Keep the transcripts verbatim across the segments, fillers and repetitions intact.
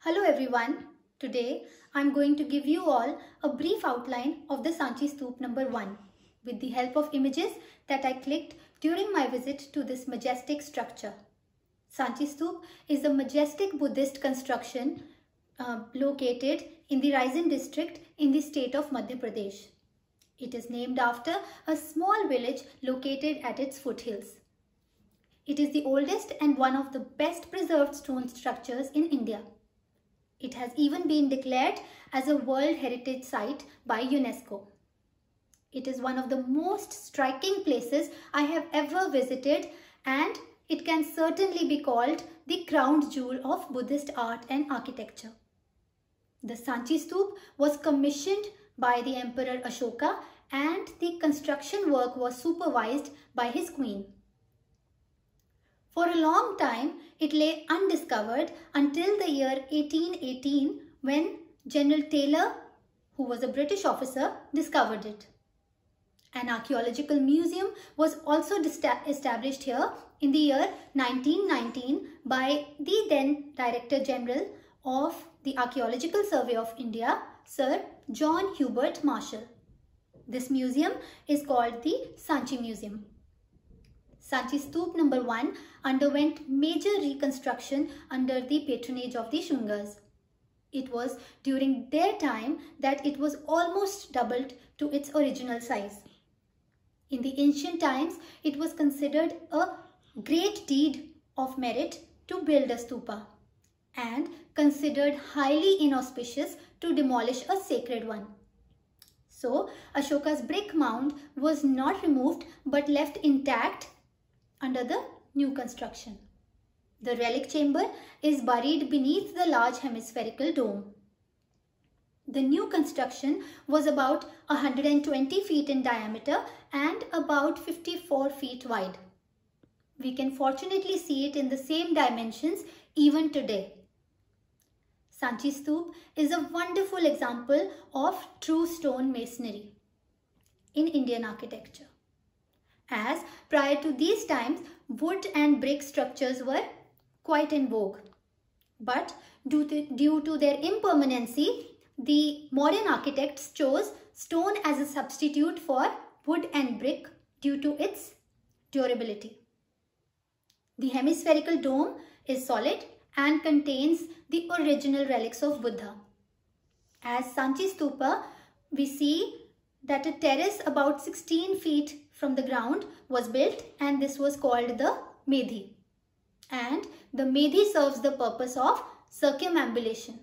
Hello everyone. Today I am going to give you all a brief outline of the Sanchi Stupa number one with the help of images that I clicked during my visit to this majestic structure. Sanchi Stupa is a majestic Buddhist construction uh, located in the Raisin district in the state of Madhya Pradesh. It is named after a small village located at its foothills. It is the oldest and one of the best preserved stone structures in India. It has even been declared as a World Heritage Site by UNESCO. It is one of the most striking places I have ever visited, and it can certainly be called the crown jewel of Buddhist art and architecture. The Sanchi Stupa was commissioned by the Emperor Ashoka, and the construction work was supervised by his queen. For a long time, it lay undiscovered until the year eighteen eighteen when General Taylor, who was a British officer, discovered it. An archaeological museum was also established here in the year nineteen nineteen by the then Director General of the Archaeological Survey of India, Sir John Hubert Marshall. This museum is called the Sanchi Museum. Sanchi Stupa number one underwent major reconstruction under the patronage of the Shungas. It was during their time that it was almost doubled to its original size. In the ancient times, it was considered a great deed of merit to build a stupa and considered highly inauspicious to demolish a sacred one. So, Ashoka's brick mound was not removed but left intact under the new construction. The relic chamber is buried beneath the large hemispherical dome. The new construction was about one hundred twenty feet in diameter and about fifty-four feet wide. We can fortunately see it in the same dimensions even today. Sanchi Stupa is a wonderful example of true stone masonry in Indian architecture, as prior to these times, wood and brick structures were quite in vogue. But due to, due to their impermanency, the modern architects chose stone as a substitute for wood and brick due to its durability. The hemispherical dome is solid and contains the original relics of Buddha. As Sanchi Stupa, we see that a terrace about sixteen feet from the ground was built, and this was called the Medhi. And the Medhi serves the purpose of circumambulation.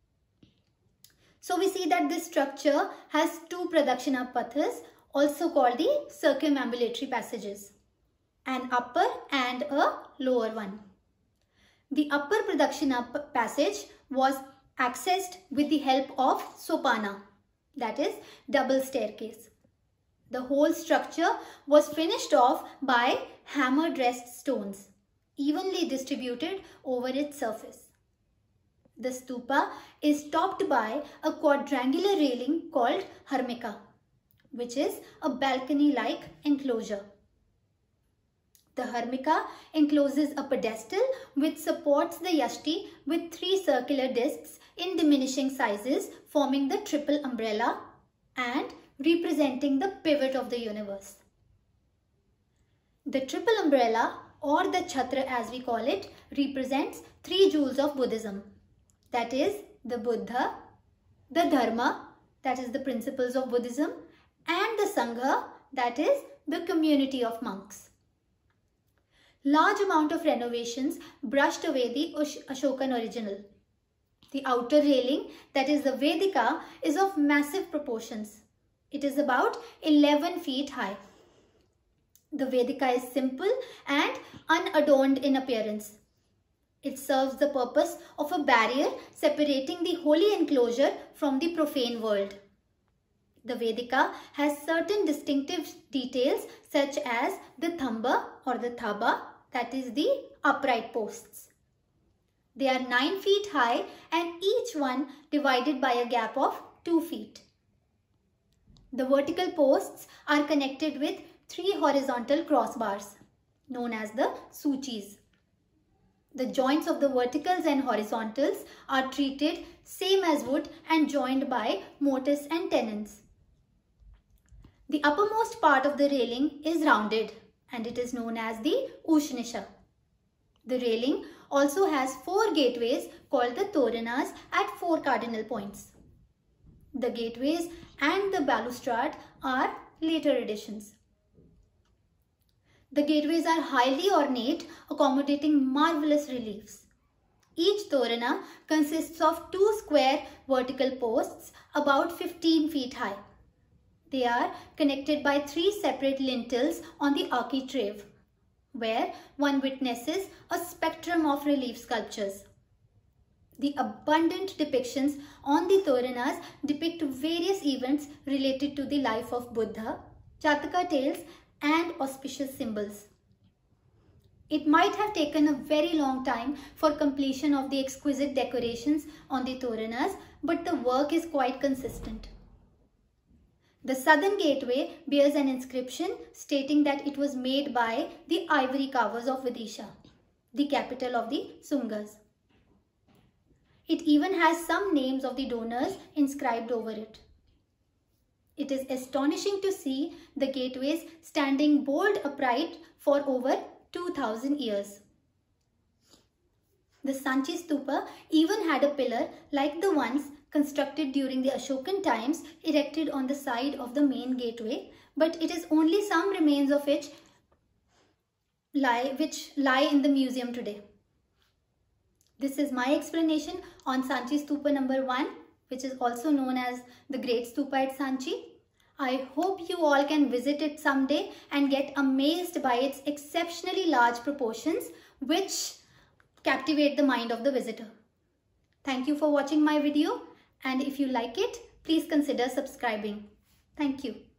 So we see that this structure has two pradakshina pathas, also called the circumambulatory passages, an upper and a lower one. The upper pradakshina passage was accessed with the help of Sopana, that is double staircase. The whole structure was finished off by hammer-dressed stones, evenly distributed over its surface. The stupa is topped by a quadrangular railing called Harmika, which is a balcony-like enclosure. The Harmika encloses a pedestal which supports the Yashti with three circular discs in diminishing sizes, forming the triple umbrella and representing the pivot of the universe. The triple umbrella, or the Chattra as we call it, represents three jewels of Buddhism. That is the Buddha, the Dharma, that is the principles of Buddhism, and the Sangha, that is the community of monks. Large amount of renovations brushed away the Ashokan original. The outer railing, that is the Vedika, is of massive proportions. It is about eleven feet high. The Vedika is simple and unadorned in appearance. It serves the purpose of a barrier separating the holy enclosure from the profane world. The Vedika has certain distinctive details such as the Thamba or the Thamba, that is the upright posts. They are nine feet high and each one divided by a gap of two feet. The vertical posts are connected with three horizontal crossbars known as the Suchis. The joints of the verticals and horizontals are treated same as wood and joined by mortise and tenons. The uppermost part of the railing is rounded and it is known as the Ushanisha. The railing also has four gateways called the Toranas at four cardinal points. The gateways and the balustrade are later additions. The gateways are highly ornate, accommodating marvelous reliefs. Each Torana consists of two square vertical posts about fifteen feet high. They are connected by three separate lintels on the architrave, where one witnesses a spectrum of relief sculptures. The abundant depictions on the Toranas depict various events related to the life of Buddha, Jataka tales and auspicious symbols. It might have taken a very long time for completion of the exquisite decorations on the Toranas, but the work is quite consistent. The southern gateway bears an inscription stating that it was made by the ivory carvers of Vidisha, the capital of the Sungas. It even has some names of the donors inscribed over it. It is astonishing to see the gateways standing bolt upright for over two thousand years. The Sanchi Stupa even had a pillar like the ones constructed during the Ashokan times erected on the side of the main gateway, but it is only some remains of which lie, which lie in the museum today. This is my explanation on Sanchi Stupa number one, which is also known as the Great Stupa at Sanchi. I hope you all can visit it someday and get amazed by its exceptionally large proportions, which captivate the mind of the visitor. Thank you for watching my video, and if you like it, please consider subscribing. Thank you.